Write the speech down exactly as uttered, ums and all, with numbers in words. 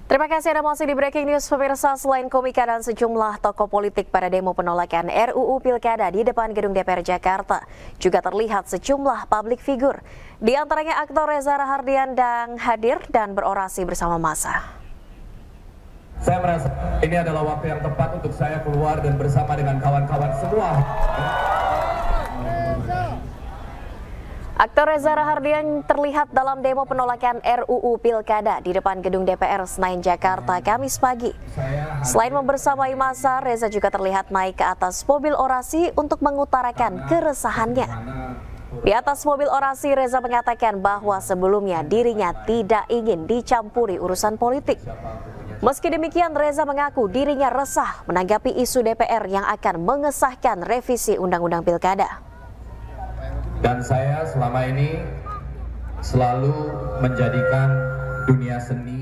Terima kasih Anda masih di Breaking News pemirsa. Selain komika dan sejumlah tokoh politik pada demo penolakan R U U Pilkada di depan gedung D P R Jakarta, juga terlihat sejumlah publik figur. Di antaranya aktor Reza Rahardian yang hadir dan berorasi bersama massa. Saya merasa ini adalah waktu yang tepat untuk saya keluar dan bersama dengan kawan-kawan semua. Aktor Reza Rahardian terlihat dalam demo penolakan R U U Pilkada di depan gedung D P R Senayan Jakarta Kamis pagi. Selain membersamai massa, Reza juga terlihat naik ke atas mobil orasi untuk mengutarakan keresahannya. Di atas mobil orasi, Reza mengatakan bahwa sebelumnya dirinya tidak ingin dicampuri urusan politik. Meski demikian, Reza mengaku dirinya resah menanggapi isu D P R yang akan mengesahkan revisi Undang-Undang Pilkada. Dan saya selama ini selalu menjadikan dunia seni